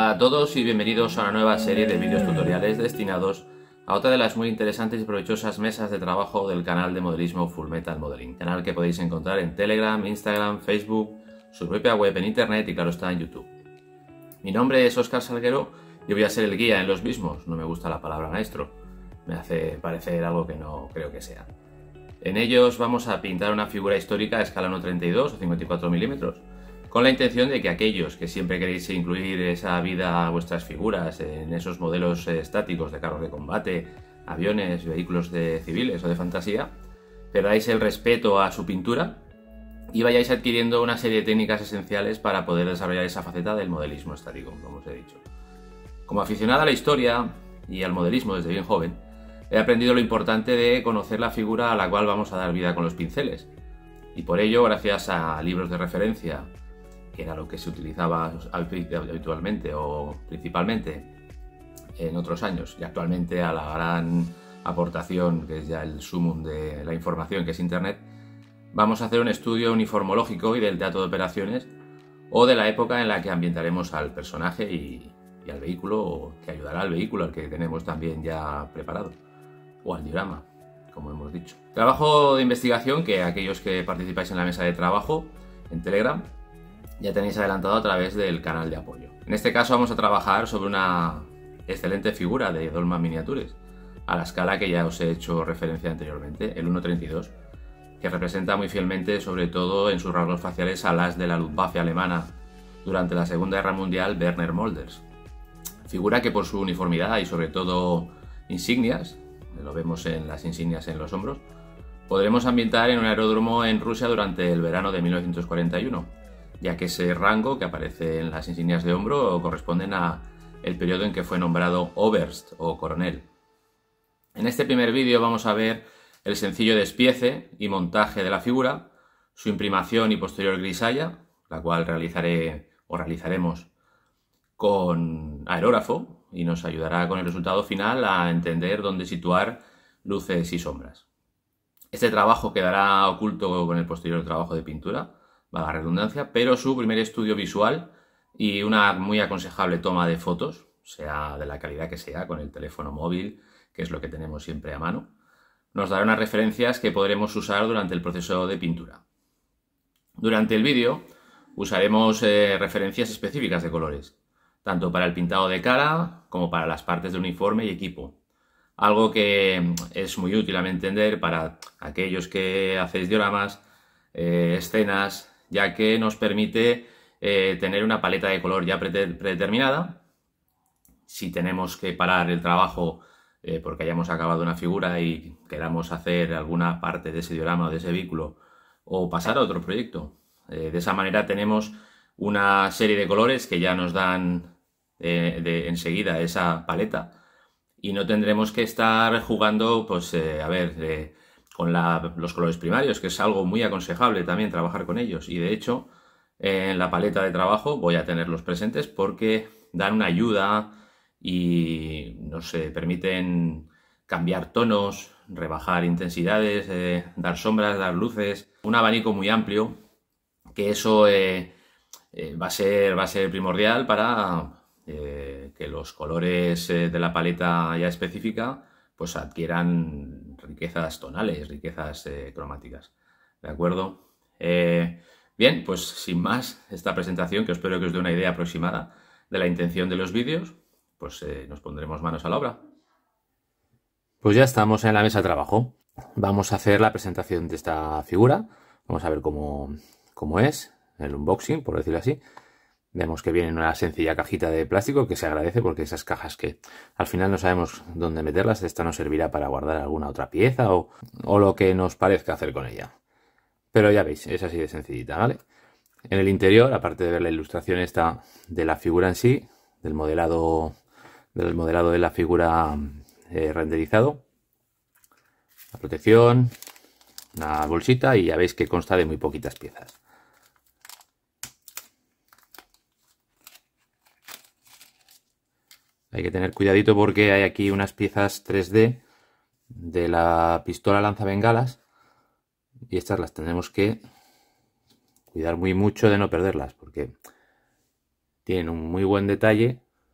Hola a todos y bienvenidos a una nueva serie de vídeos tutoriales destinados a otra de las muy interesantes y provechosas mesas de trabajo del canal de modelismo Full Metal Modeling, canal que podéis encontrar en Telegram, Instagram, Facebook, su propia web en internet y claro está en YouTube. Mi nombre es Óscar Salguero y voy a ser el guía en los mismos. No me gusta la palabra maestro, me hace parecer algo que no creo que sea. En ellos vamos a pintar una figura histórica a escala 1:32 o 54 milímetros, con la intención de que aquellos que siempre queréis incluir esa vida a vuestras figuras en esos modelos estáticos de carros de combate, aviones, vehículos civiles o de fantasía, perdáis el respeto a su pintura y vayáis adquiriendo una serie de técnicas esenciales para poder desarrollar esa faceta del modelismo estático, como os he dicho. Como aficionado a la historia y al modelismo desde bien joven, he aprendido lo importante de conocer la figura a la cual vamos a dar vida con los pinceles. Y por ello, gracias a libros de referencia, que era lo que se utilizaba habitualmente o principalmente en otros años, y actualmente a la gran aportación, que es ya el sumum de la información, que es Internet, vamos a hacer un estudio uniformológico y del teatro de operaciones o de la época en la que ambientaremos al personaje y al vehículo, o que ayudará al vehículo al que tenemos también ya preparado, o al diorama, como hemos dicho. Trabajo de investigación que aquellos que participáis en la mesa de trabajo en Telegram ya tenéis adelantado a través del canal de apoyo. En este caso vamos a trabajar sobre una excelente figura de Dolman Miniatures, a la escala que ya os he hecho referencia anteriormente, el 1:32, que representa muy fielmente, sobre todo en sus rasgos faciales, al as de la Luftwaffe alemana durante la Segunda Guerra Mundial, Werner Mölders. Figura que por su uniformidad y sobre todo insignias, lo vemos en las insignias en los hombros, podremos ambientar en un aeródromo en Rusia durante el verano de 1941, ya que ese rango que aparece en las insignias de hombro corresponden a el periodo en que fue nombrado Oberst o coronel. En este primer vídeo vamos a ver el sencillo despiece y montaje de la figura, su imprimación y posterior grisalla, la cual realizaremos con aerógrafo y nos ayudará con el resultado final a entender dónde situar luces y sombras. Este trabajo quedará oculto con el posterior trabajo de pintura, valga la redundancia, pero su primer estudio visual y una muy aconsejable toma de fotos, sea de la calidad que sea, con el teléfono móvil, que es lo que tenemos siempre a mano, nos dará unas referencias que podremos usar durante el proceso de pintura. Durante el vídeo usaremos referencias específicas de colores, tanto para el pintado de cara como para las partes de uniforme y equipo. Algo que es muy útil a mi entender para aquellos que hacéis dioramas, escenas, ya que nos permite tener una paleta de color ya predeterminada. Si tenemos que parar el trabajo porque hayamos acabado una figura y queramos hacer alguna parte de ese diorama o de ese vehículo o pasar a otro proyecto. De esa manera tenemos una serie de colores que ya nos dan enseguida esa paleta y no tendremos que estar jugando con los colores primarios, que es algo muy aconsejable también trabajar con ellos, y de hecho en la paleta de trabajo voy a tenerlos presentes porque dan una ayuda y nos permiten cambiar tonos, rebajar intensidades, dar sombras, dar luces, un abanico muy amplio, que eso va a ser primordial para que los colores de la paleta ya específica pues adquieran riquezas tonales, riquezas cromáticas. ¿De acuerdo? Bien, pues sin más, esta presentación, que espero que os dé una idea aproximada de la intención de los vídeos, pues nos pondremos manos a la obra. Pues ya estamos en la mesa de trabajo. Vamos a hacer la presentación de esta figura. Vamos a ver cómo es, el unboxing, por decirlo así. Vemos que viene en una sencilla cajita de plástico, que se agradece porque esas cajas que al final no sabemos dónde meterlas, esta nos servirá para guardar alguna otra pieza o lo que nos parezca hacer con ella. Pero ya veis, es así de sencillita, ¿vale? En el interior, aparte de ver la ilustración esta de la figura en sí, del modelado de la figura renderizado, la protección, una bolsita, y ya veis que consta de muy poquitas piezas. Hay que tener cuidadito porque hay aquí unas piezas 3D de la pistola lanzabengalas y estas las tenemos que cuidar muy mucho de no perderlas porque tienen un muy buen detalle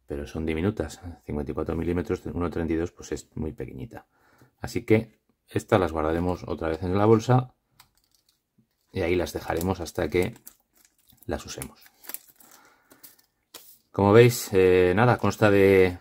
pero son diminutas. 54 milímetros, 1,32, pues es muy pequeñita. Así que estas las guardaremos otra vez en la bolsa y ahí las dejaremos hasta que las usemos. Como veis, nada, consta de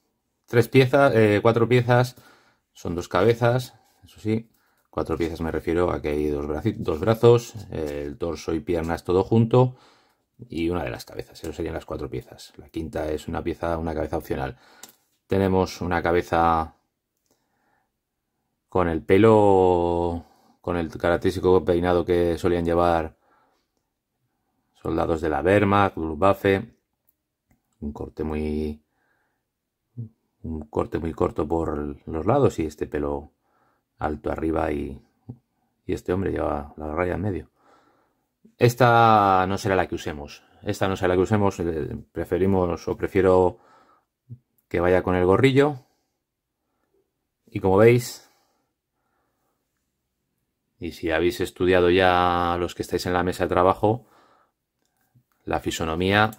4 piezas, son 2 cabezas, eso sí, 4 piezas me refiero a que hay dos brazos, el torso y piernas todo junto y una de las cabezas, eso serían las 4 piezas. La quinta es una cabeza opcional. Tenemos una cabeza con el pelo, con el característico peinado que solían llevar soldados de la Wehrmacht, Luftwaffe, un corte muy corto por los lados y este pelo alto arriba y este hombre lleva la raya en medio. Esta no será la que usemos. Prefiero que vaya con el gorrillo. Y como veis, y si habéis estudiado ya los que estáis en la mesa de trabajo, la fisonomía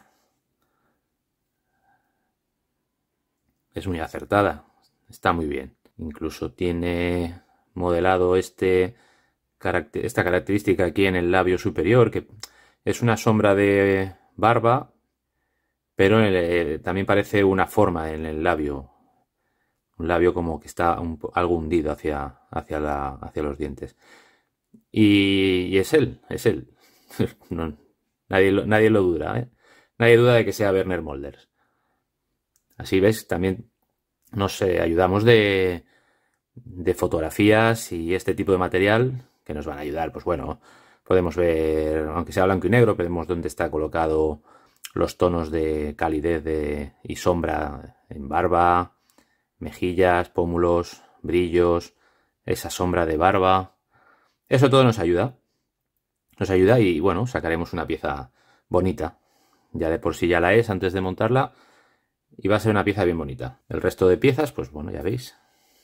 es muy acertada, está muy bien. Incluso tiene modelado esta característica aquí en el labio superior, que es una sombra de barba, pero también parece una forma en el labio. Un labio como que está algo hundido hacia los dientes. Y es él. No, nadie lo duda, ¿eh? Nadie duda de que sea Werner Mölders. Así ves, también nos ayudamos de fotografías y este tipo de material que nos van a ayudar. Pues bueno, podemos ver, aunque sea blanco y negro, vemos dónde está colocado los tonos de calidez y sombra en barba, mejillas, pómulos, brillos, esa sombra de barba. Eso todo nos ayuda. Y bueno, sacaremos una pieza bonita. Ya de por sí ya la es antes de montarla. Y va a ser una pieza bien bonita. El resto de piezas, pues bueno, ya veis.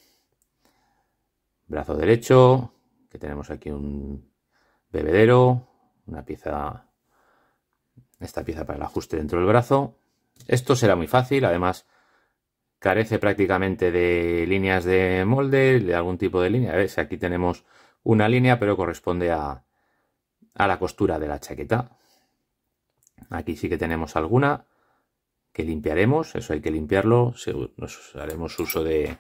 Brazo derecho, que tenemos aquí un bebedero, esta pieza para el ajuste dentro del brazo. Esto será muy fácil, además carece prácticamente de líneas de molde, de algún tipo de línea. ¿Ves? Aquí tenemos una línea, pero corresponde a la costura de la chaqueta. Aquí sí que tenemos alguna que limpiaremos, eso hay que limpiarlo. Haremos uso de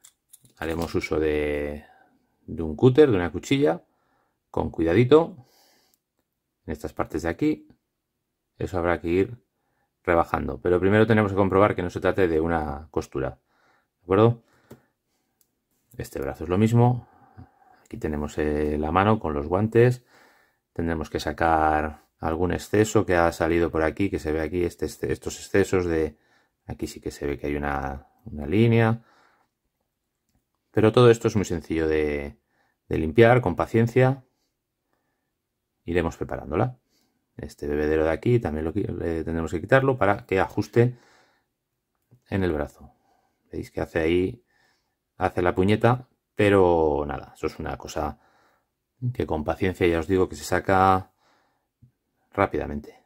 un cúter, de una cuchilla, con cuidadito en estas partes de aquí. Eso habrá que ir rebajando, pero primero tenemos que comprobar que no se trate de una costura, ¿de acuerdo? Este brazo es lo mismo. Aquí tenemos la mano con los guantes. Tendremos que sacar algún exceso que ha salido por aquí, que se ve aquí, estos excesos de... Aquí sí que se ve que hay una línea. Pero todo esto es muy sencillo de limpiar con paciencia. Iremos preparándola. Este bebedero de aquí también tendremos que quitarlo para que ajuste en el brazo. Veis que hace la puñeta, pero nada, eso es una cosa que con paciencia ya os digo que se saca rápidamente.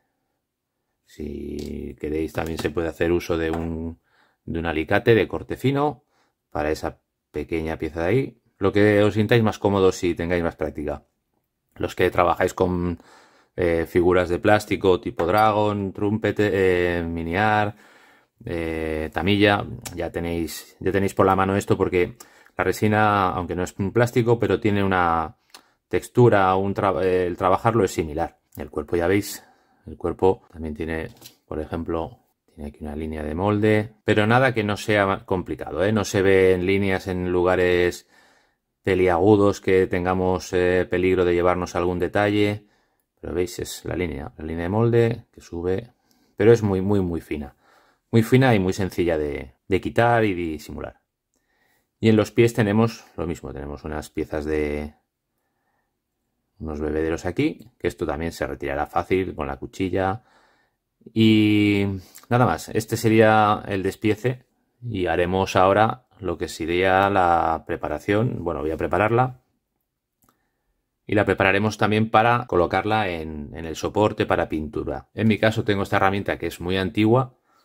Si queréis también se puede hacer uso de un alicate de corte fino para esa pequeña pieza de ahí. Lo que os sintáis más cómodo si tengáis más práctica. Los que trabajáis con figuras de plástico tipo Dragon, Trumpet, Miniar, Tamilla, ya tenéis por la mano esto, porque la resina, aunque no es un plástico, pero tiene una textura, el trabajarlo es similar. El cuerpo, ya veis, el cuerpo también tiene, por ejemplo, tiene aquí una línea de molde, pero nada que no sea complicado, ¿eh? No se ven líneas en lugares peliagudos que tengamos peligro de llevarnos algún detalle, pero veis, es la línea de molde que sube, pero es muy fina y muy sencilla de quitar y disimular. Y en los pies tenemos lo mismo, tenemos unas piezas de unos bebederos aquí, que esto también se retirará fácil con la cuchilla. Y nada más, este sería el despiece y haremos ahora lo que sería la preparación. Bueno, voy a prepararla y la prepararemos también para colocarla en el soporte para pintura. En mi caso tengo esta herramienta que es muy antigua,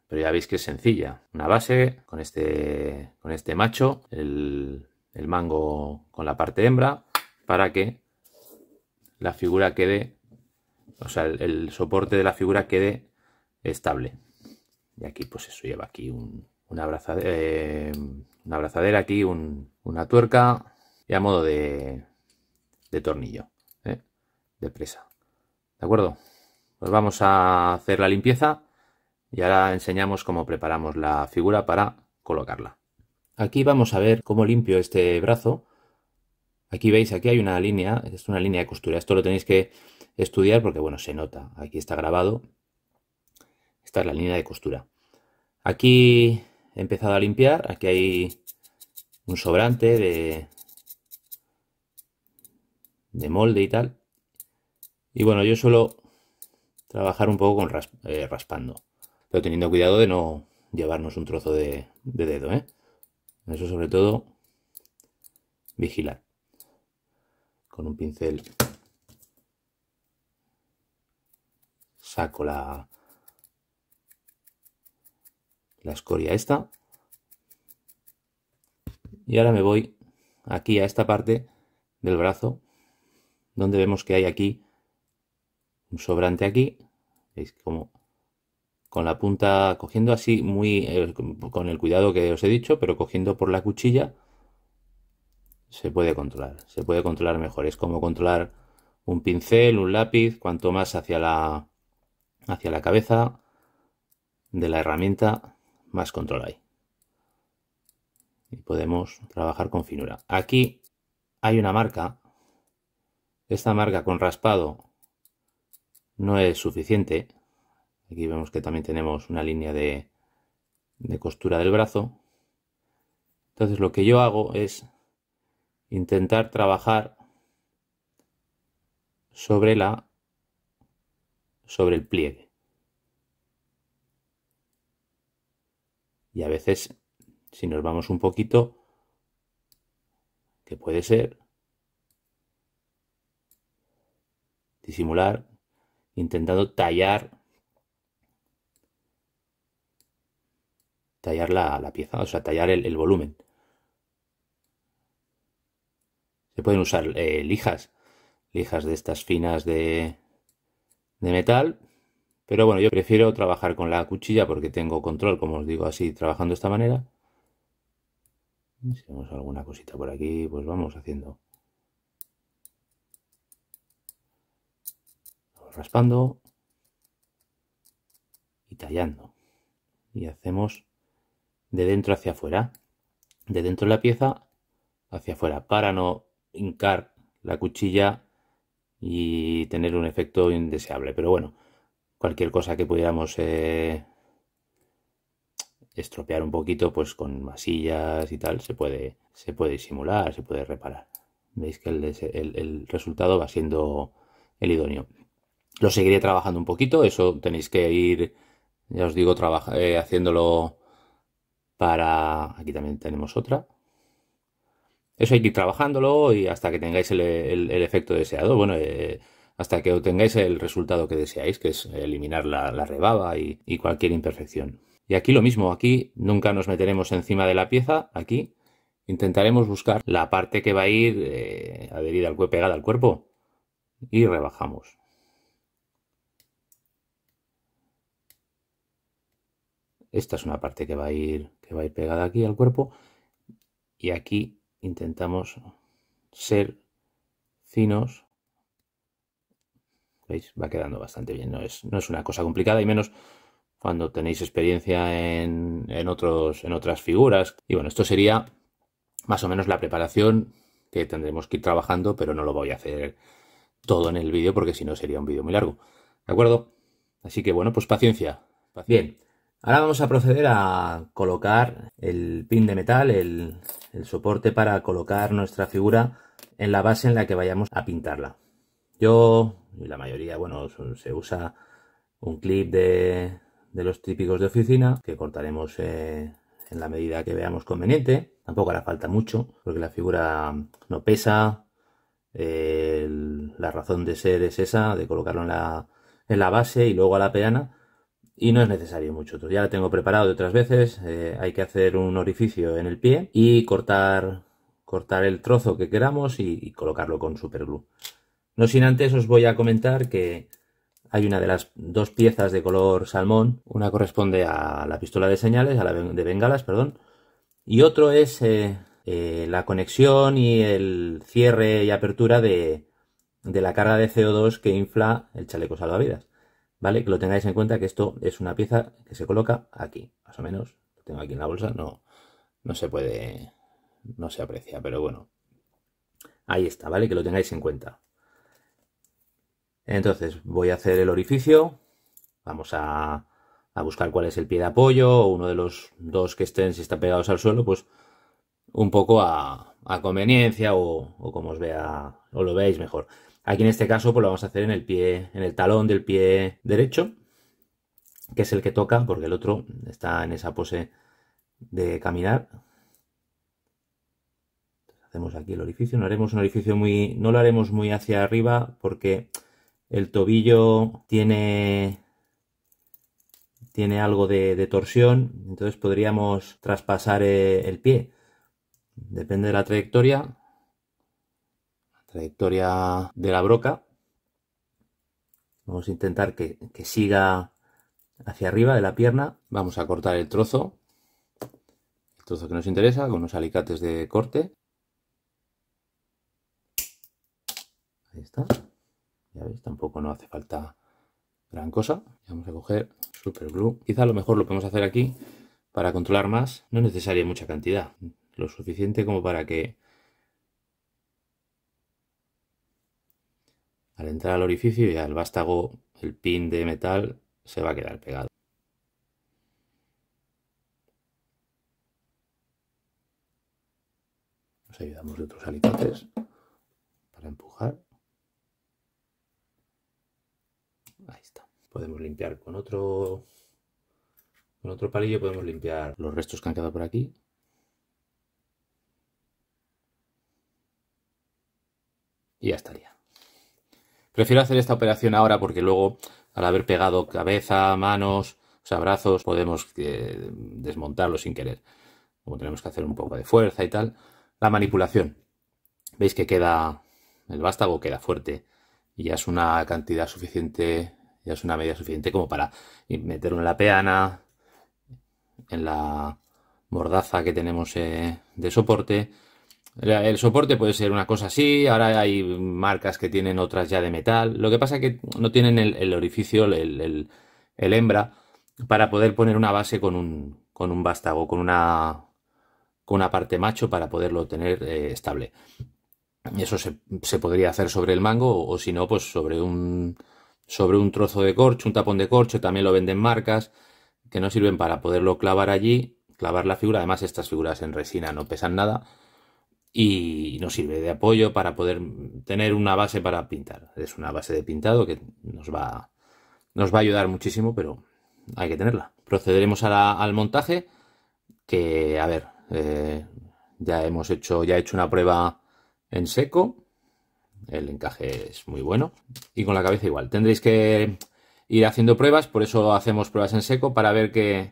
pero ya veis que es sencilla. Una base con este macho, el mango con la parte hembra, para que la figura quede, o sea, el soporte de la figura quede estable. Y aquí pues eso, lleva aquí una abrazadera, aquí una tuerca y a modo de tornillo, de presa. ¿De acuerdo? Pues vamos a hacer la limpieza y ahora enseñamos cómo preparamos la figura para colocarla. Aquí vamos a ver cómo limpio este brazo. Aquí veis, aquí hay una línea, es una línea de costura. Esto lo tenéis que estudiar porque, bueno, se nota. Aquí está grabado. Esta es la línea de costura. Aquí he empezado a limpiar. Aquí hay un sobrante de molde y tal. Y bueno, yo suelo trabajar un poco con raspando, pero teniendo cuidado de no llevarnos un trozo de dedo, ¿eh? Eso sobre todo, vigilar. Con un pincel saco la escoria esta. Y ahora me voy aquí a esta parte del brazo, donde vemos que hay aquí un sobrante aquí. Veis como con la punta, cogiendo así muy, con el cuidado que os he dicho, pero cogiendo por la cuchilla, se puede controlar mejor. Es como controlar un pincel, un lápiz, cuanto más hacia la cabeza de la herramienta, más control hay. Y podemos trabajar con finura. Aquí hay una marca. Esta marca con raspado no es suficiente. Aquí vemos que también tenemos una línea de costura del brazo. Entonces lo que yo hago es intentar trabajar sobre el pliegue. Y a veces, si nos vamos un poquito, que puede ser, disimular, intentando tallar la pieza, o sea, tallar el volumen. Se pueden usar lijas de estas finas de metal, pero bueno, yo prefiero trabajar con la cuchilla porque tengo control, como os digo, así trabajando de esta manera. Si vemos alguna cosita por aquí, pues vamos haciendo. Vamos raspando y tallando. Y hacemos de dentro hacia afuera, de dentro de la pieza hacia afuera, para no hincar la cuchilla y tener un efecto indeseable. Pero bueno, cualquier cosa que pudiéramos estropear un poquito, pues con masillas y tal, se puede disimular, se puede reparar. Veis que el resultado va siendo el idóneo. Lo seguiré trabajando un poquito, eso tenéis que ir, ya os digo, haciéndolo para... Aquí también tenemos otra. Eso hay que ir trabajándolo y hasta que tengáis el efecto deseado. Bueno, hasta que obtengáis el resultado que deseáis, que es eliminar la rebaba y cualquier imperfección. Y aquí lo mismo, aquí nunca nos meteremos encima de la pieza, aquí intentaremos buscar la parte que va a ir adherida pegada al cuerpo y rebajamos. Esta es una parte que va a ir pegada aquí al cuerpo y aquí intentamos ser finos. ¿Veis? Va quedando bastante bien, no es una cosa complicada y menos cuando tenéis experiencia en otras figuras. Y bueno, esto sería más o menos la preparación que tendremos que ir trabajando, pero no lo voy a hacer todo en el vídeo porque si no sería un vídeo muy largo. ¿De acuerdo? Así que bueno, pues paciencia. Bien, ahora vamos a proceder a colocar el pin de metal, el soporte para colocar nuestra figura en la base en la que vayamos a pintarla. Yo, y la mayoría, bueno, se usa un clip de los típicos de oficina que cortaremos en la medida que veamos conveniente. Tampoco hará falta mucho porque la figura no pesa. La razón de ser es esa, de colocarlo en la base y luego a la peana. y no es necesario mucho. Ya lo tengo preparado de otras veces. Hay que hacer un orificio en el pie y cortar el trozo que queramos y colocarlo con superglue. No sin antes os voy a comentar que hay una de las dos piezas de color salmón. Una corresponde a la pistola de señales, a la de bengalas, perdón. Y otro es la conexión y el cierre y apertura de la carga de CO2 que infla el chaleco salvavidas. ¿Vale? Que lo tengáis en cuenta que esto es una pieza que se coloca aquí, más o menos. Lo tengo aquí en la bolsa, no se puede, no se aprecia, pero bueno. Ahí está, ¿vale? Que lo tengáis en cuenta. Entonces voy a hacer el orificio. Vamos a buscar cuál es el pie de apoyo, o uno de los dos que estén, si están pegados al suelo, pues un poco a conveniencia o como os vea, o lo veáis mejor. Aquí en este caso pues lo vamos a hacer en el pie, en el talón del pie derecho, que es el que toca, porque el otro está en esa pose de caminar. Hacemos aquí el orificio, no haremos un orificio no lo haremos muy hacia arriba porque el tobillo tiene algo de torsión, entonces podríamos traspasar el pie. Depende de la trayectoria de la broca. Vamos a intentar que siga hacia arriba de la pierna. Vamos a cortar el trozo que nos interesa con unos alicates de corte. Ahí está. Ya veis, tampoco no hace falta gran cosa. Vamos a coger superglue. Quizá a lo mejor lo podemos hacer aquí para controlar más. No es necesaria mucha cantidad, lo suficiente como para que al entrar al orificio y al vástago el pin de metal se va a quedar pegado. Nos ayudamos de otros alicates para empujar. Ahí está. Podemos limpiar con otro palillo, podemos limpiar los restos que han quedado por aquí. Y ya estaría. Prefiero hacer esta operación ahora porque luego, al haber pegado cabeza, manos, o sea, brazos, podemos desmontarlo sin querer. Como tenemos que hacer un poco de fuerza y tal. La manipulación. Veis que queda, el vástago queda fuerte y ya es una cantidad suficiente, ya es una medida suficiente como para meterlo en la peana, en la mordaza que tenemos de soporte. El soporte puede ser una cosa así, ahora hay marcas que tienen otras ya de metal. Lo que pasa es que no tienen el orificio, el hembra, para poder poner una base con un vástago, con una parte macho para poderlo tener estable. Eso se podría hacer sobre el mango o si no, pues sobre un trozo de corcho, un tapón de corcho. También lo venden marcas que no sirven para poderlo clavar allí, clavar la figura. Además, estas figuras en resina no pesan nada y nos sirve de apoyo para poder tener una base para pintar. Es una base de pintado que nos va a ayudar muchísimo, pero hay que tenerla. Procederemos al montaje, que a ver, ya he hecho una prueba en seco. El encaje es muy bueno y con la cabeza igual. Tendréis que ir haciendo pruebas, por eso hacemos pruebas en seco para ver que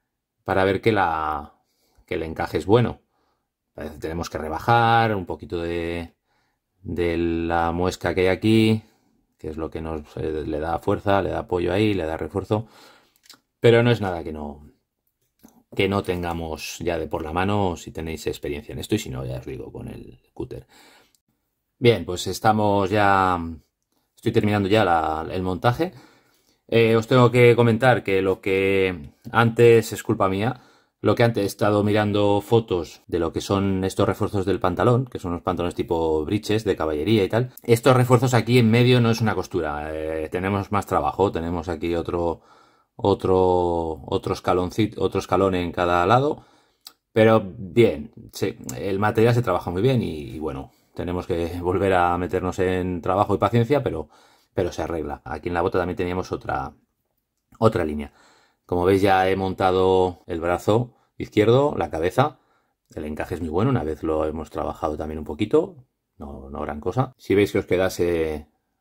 el encaje es bueno. Tenemos que rebajar un poquito de la muesca que hay aquí, que es lo que nos le da fuerza, le da apoyo ahí, le da refuerzo, pero no es nada que no tengamos ya de por la mano si tenéis experiencia en esto y si no, ya os digo, con el cúter. Bien, pues estoy terminando ya el montaje. Os tengo que comentar que lo que antes es culpa mía. Lo que antes he estado mirando fotos de lo que son estos refuerzos del pantalón, que son unos pantalones tipo breeches de caballería y tal. Estos refuerzos aquí en medio no es una costura, tenemos más trabajo, tenemos aquí otro escaloncito, otro escalón en cada lado. Pero bien, sí, el material se trabaja muy bien y bueno, tenemos que volver a meternos en trabajo y paciencia, pero se arregla. Aquí en la bota también teníamos otra línea. Como veis ya he montado el brazo izquierdo, la cabeza. El encaje es muy bueno, una vez lo hemos trabajado también un poquito, no gran cosa. Si veis que os quedase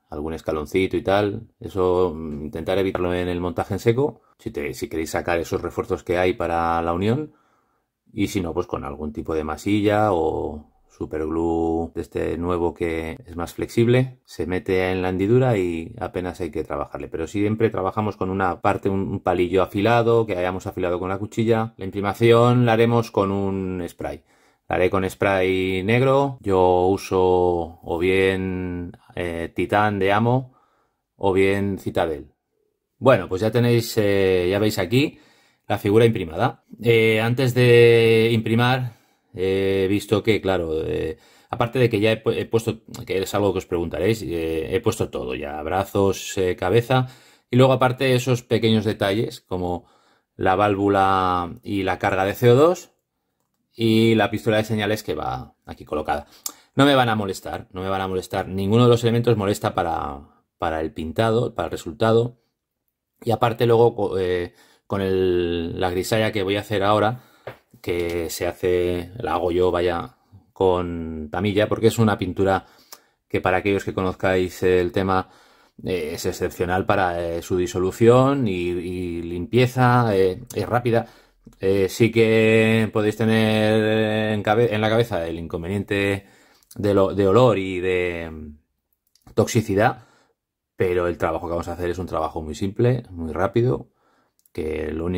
algún escaloncito y tal. Eso intentar evitarlo en el montaje en seco, si queréis sacar esos refuerzos que hay para la unión. Y si no, pues con algún tipo de masilla o superglue de este nuevo que es más flexible, se mete en la hendidura y apenas hay que trabajarle. Pero siempre trabajamos con una parte, un palillo afilado, que hayamos afilado con la cuchilla. La imprimación la haremos con un spray. La haré con spray negro. Yo uso o bien Titán de Amo o bien Citadel. Bueno, pues ya tenéis, ya veis aquí la figura imprimada. Antes de imprimar, he visto que, claro, aparte de que ya he puesto, que es algo que os preguntaréis, he puesto todo ya, brazos, cabeza, y luego aparte esos pequeños detalles como la válvula y la carga de CO2 y la pistola de señales que va aquí colocada. No me van a molestar, no me van a molestar, ninguno de los elementos molesta para el pintado, para el resultado. Y aparte luego con la grisalla que voy a hacer ahora, que la hago yo, vaya, con tamilla, porque es una pintura que para aquellos que conozcáis el tema es excepcional para su disolución y limpieza, es rápida. Sí que podéis tener en la cabeza el inconveniente de olor y de toxicidad, pero el trabajo que vamos a hacer es un trabajo muy simple, muy rápido, que lo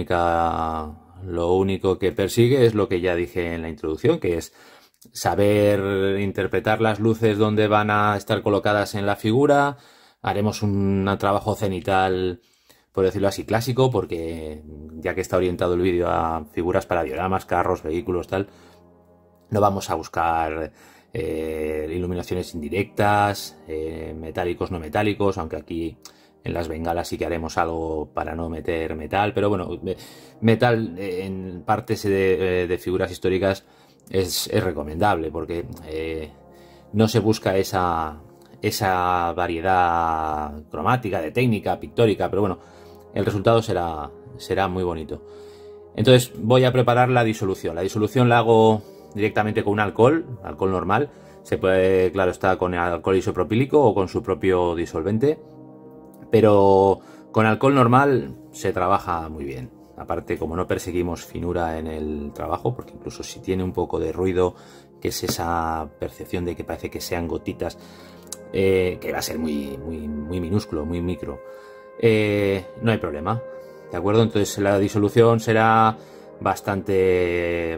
único que persigue es lo que ya dije en la introducción, que es saber interpretar las luces donde van a estar colocadas en la figura. Haremos un trabajo cenital, por decirlo así, clásico, porque ya que está orientado el vídeo a figuras para dioramas, carros, vehículos, tal, no vamos a buscar iluminaciones indirectas, metálicos, no metálicos, aunque aquí en las bengalas sí que haremos algo para no meter metal, pero bueno, metal en partes de figuras históricas es recomendable, porque no se busca esa variedad cromática, de técnica, pictórica, pero bueno, el resultado será muy bonito. Entonces voy a preparar la disolución. La disolución la hago directamente con un alcohol normal. Se puede, claro, está con alcohol isopropílico o con su propio disolvente, pero con alcohol normal se trabaja muy bien. Aparte, como no perseguimos finura en el trabajo, porque incluso si tiene un poco de ruido, que es esa percepción de que parece que sean gotitas, que va a ser muy minúsculo, muy micro, no hay problema, ¿de acuerdo? Entonces la disolución será bastante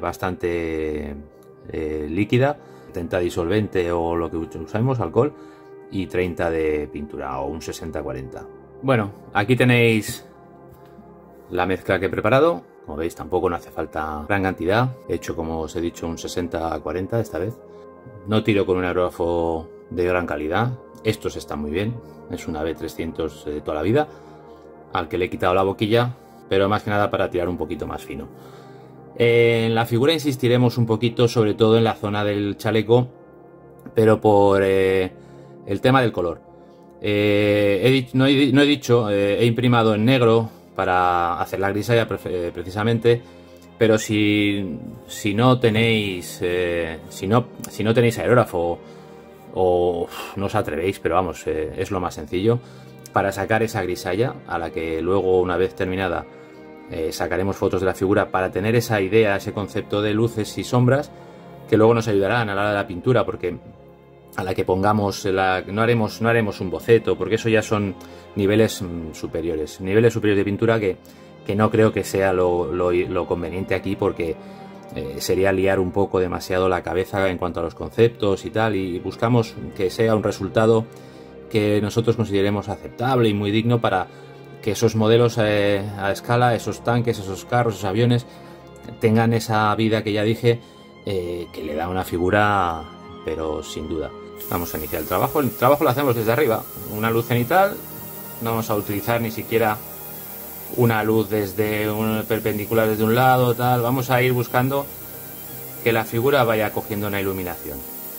líquida, 30 disolvente o lo que usamos, alcohol, y 30 de pintura, o un 60-40. Bueno, aquí tenéis la mezcla que he preparado. Como veis, tampoco no hace falta gran cantidad. He hecho, como os he dicho, un 60-40 esta vez. No tiro con un aerógrafo de gran calidad. Estos están muy bien. Es una B300 de toda la vida, al que le he quitado la boquilla, pero más que nada para tirar un poquito más fino. En la figura insistiremos un poquito, sobre todo en la zona del chaleco, pero por el tema del color. No he dicho, he imprimado en negro para hacer la grisalla precisamente, pero si no tenéis si no tenéis aerógrafo o no os atrevéis, pero vamos, es lo más sencillo para sacar esa grisalla, a la que luego, una vez terminada, sacaremos fotos de la figura para tener esa idea, ese concepto de luces y sombras que luego nos ayudarán a la hora de la pintura, porque a la que pongamos no haremos un boceto, porque eso ya son niveles superiores de pintura que no creo que sea lo conveniente aquí, porque sería liar un poco demasiado la cabeza en cuanto a los conceptos y tal, y buscamos que sea un resultado que nosotros consideremos aceptable y muy digno para que esos modelos a escala, esos tanques, esos carros, esos aviones, tengan esa vida que ya dije, que le da una figura, pero sin duda. Vamos a iniciar el trabajo. El trabajo lo hacemos desde arriba, una luz cenital. No vamos a utilizar ni siquiera una luz perpendicular desde un lado, tal. Vamos a ir buscando que la figura vaya cogiendo una iluminación.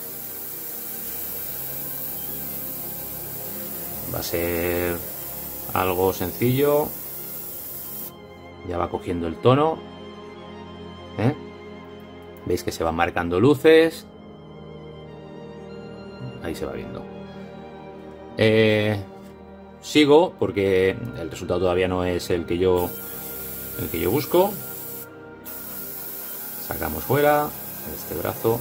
Va a ser algo sencillo. Ya va cogiendo el tono, veis que se van marcando luces. Ahí se va viendo. Sigo porque el resultado todavía no es el que yo busco. Sacamos fuera este brazo.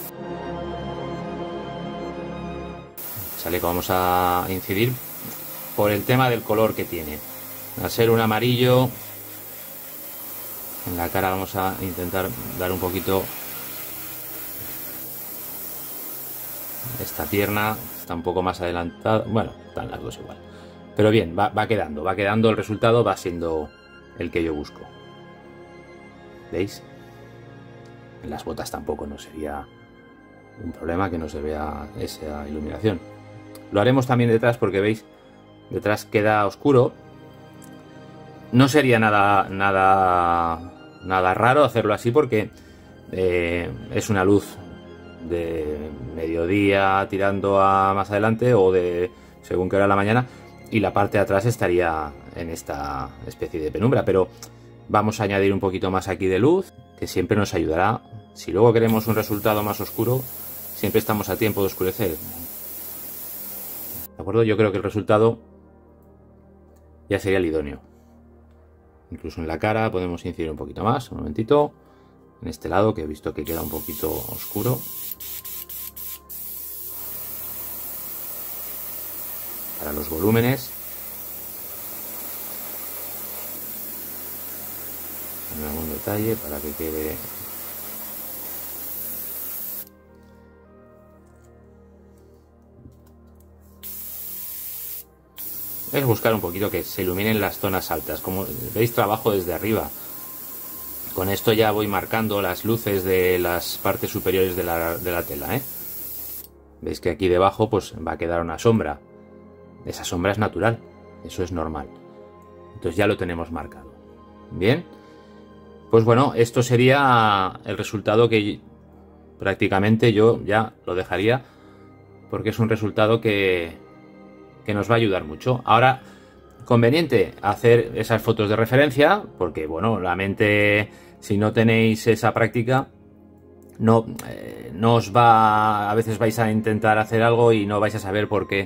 Chaleco vamos a incidir por el tema del color que tiene. Al ser un amarillo, en la cara vamos a intentar dar un poquito. Esta pierna está un poco más adelantada. Bueno, están las dos igual. Pero bien, va quedando el resultado, va siendo el que yo busco. ¿Veis? En las botas tampoco no sería un problema que no se vea esa iluminación. Lo haremos también detrás porque veis, detrás queda oscuro. No sería nada raro hacerlo así porque es una luz de mediodía tirando a más adelante o de según que hora de la mañana, y la parte de atrás estaría en esta especie de penumbra, pero vamos a añadir un poquito más aquí de luz, que siempre nos ayudará. Si luego queremos un resultado más oscuro, siempre estamos a tiempo de oscurecer. ¿De acuerdo? Yo creo que el resultado ya sería el idóneo. Incluso en la cara podemos incidir un poquito más, un momentito. En este lado, que he visto que queda un poquito oscuro. Para los volúmenes. En algún detalle para que quede. Es buscar un poquito que se iluminen las zonas altas. Como veis, trabajo desde arriba. Con esto ya voy marcando las luces de las partes superiores de la tela, ¿eh? Veis que aquí debajo pues va a quedar una sombra. Esa sombra es natural, eso es normal. Entonces ya lo tenemos marcado. Bien, pues bueno, esto sería el resultado que prácticamente yo ya lo dejaría, porque es un resultado que nos va a ayudar mucho. Ahora, conveniente hacer esas fotos de referencia, porque bueno, la mente, si no tenéis esa práctica, no os va, a veces vais a intentar hacer algo y no vais a saber por qué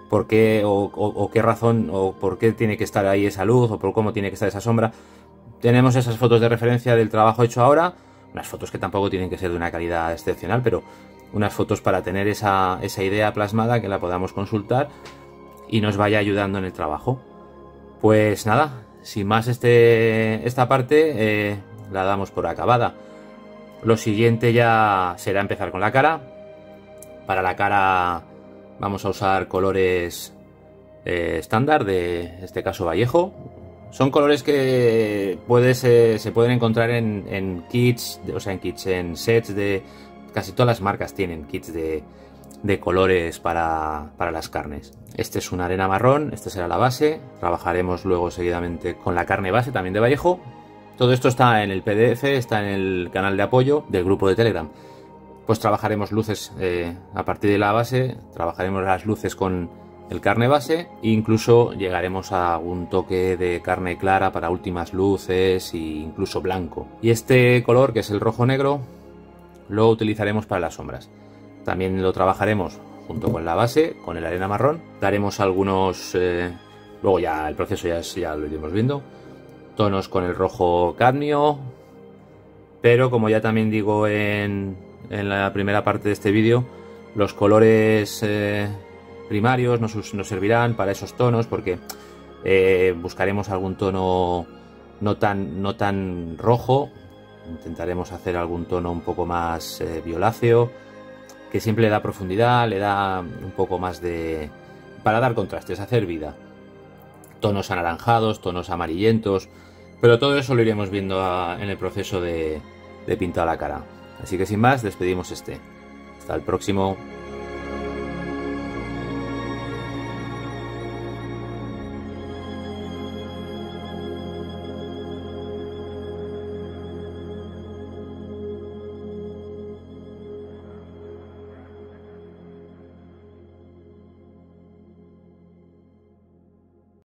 o qué razón o por qué tiene que estar ahí esa luz o por cómo tiene que estar esa sombra. Tenemos esas fotos de referencia del trabajo hecho ahora, unas fotos que tampoco tienen que ser de una calidad excepcional, pero unas fotos para tener esa idea plasmada, que la podamos consultar y nos vaya ayudando en el trabajo. Pues nada, sin más esta parte la damos por acabada. Lo siguiente ya será empezar con la cara. Para la cara vamos a usar colores estándar, de este caso Vallejo. Son colores que se pueden encontrar en kits, en sets de casi todas las marcas tienen kits de colores para las carnes. Este es una arena marrón, esta será la base. Trabajaremos luego seguidamente con la carne base también de Vallejo. Todo esto está en el PDF, está en el canal de apoyo del grupo de Telegram. Pues trabajaremos luces a partir de la base, trabajaremos las luces con el carne base e incluso llegaremos a un toque de carne clara para últimas luces e incluso blanco. Y este color, que es el rojo negro, lo utilizaremos para las sombras. También lo trabajaremos junto con la base, con el arena marrón. Daremos algunos, luego ya el proceso ya lo iremos viendo, tonos con el rojo cadmio, pero como ya también digo en la primera parte de este vídeo, los colores primarios nos servirán para esos tonos, porque buscaremos algún tono no tan rojo. Intentaremos hacer algún tono un poco más violáceo, que siempre le da profundidad, le da un poco más para dar contrastes, hacer vida. Tonos anaranjados, tonos amarillentos, pero todo eso lo iremos viendo en el proceso de pintar la cara. Así que sin más, despedimos Hasta el próximo.